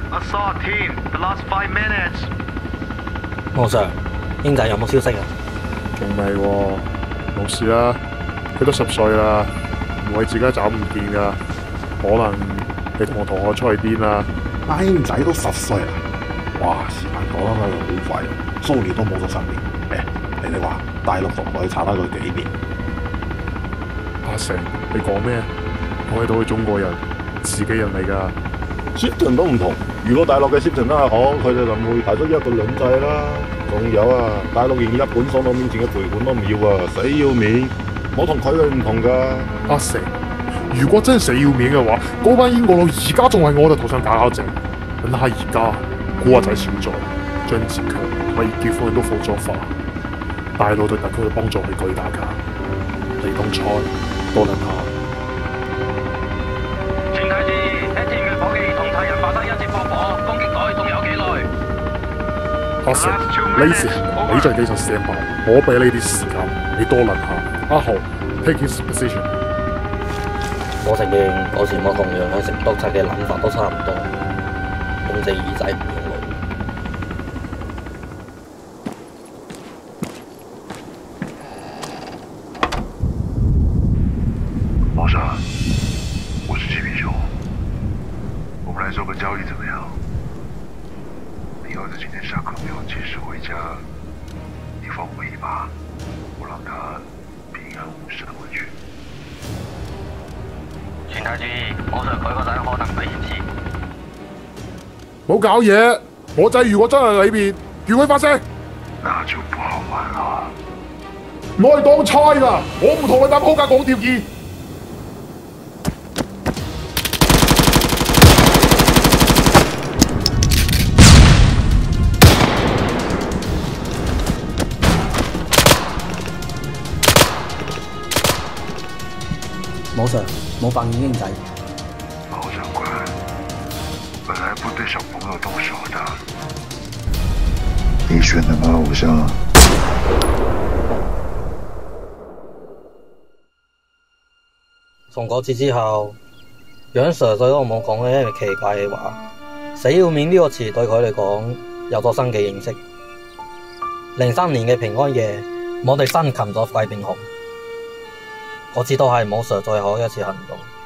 Assault team, the last 5 minutes. 皇上，英仔有冇消息啊？ 仲未喎，冇事啦。佢都10歲啦，唔會自己走唔見噶。可能你同我同學出去癲啦。 阿英仔都10歲啦，哇！時間過得真係好快，蘇聯都冇咗10年。你哋話大陸同佢撐得佢幾年？ 阿成，你講咩？我喺度係中國人，自己人嚟㗎。 攝政都唔同，如果大陸嘅攝政都係好，佢哋就唔會提出一國兩制啦。仲有啊，大陸連日本送到面前嘅賠款都唔要啊，死要面！我同佢哋唔同㗎。 阿成，如果真係死要面嘅話，嗰班英國佬而家仲喺我哋頭上搞搞震。等下而家古惑仔少咗，張志強同埋葉潔歡都火咗化，大陸對特區嘅幫助係巨大㗎。李東菜多諗下。 全體注意，聽前面火器同泰人發生一接駁火，攻擊隊仲有幾耐？ 阿成，呢時你在機上standby，我俾你啲時間，你多諗下。阿豪 take his position。 我承認嗰時我同樣喺成督察嘅諗法都差唔多，控制耳仔唔用腦。 皇上，我是七品雄，我们来做个交易怎么样？你儿子今天下课没有及时回家，你放我一把，我让他平安无事的回去。 全體注意，皇上佢個仔可能被挾持。 冇搞嘢，我仔如果真係喺裏邊，叫佢發聲。 那就不好玩了。 我係當差㗎，我唔同你打鋪架講條件。 冇sir，冇發現英仔。 毛长官，本来不对小朋友动手的，你选的吗，偶像？ 從嗰次之後，楊 Sir 對我冇講嘅一樣奇怪嘅話，死要面呢個詞對佢嚟講有咗新嘅認識。03年嘅平安夜，我哋生擒咗費炳雄，嗰次都係冇 Sir 最後一次行動。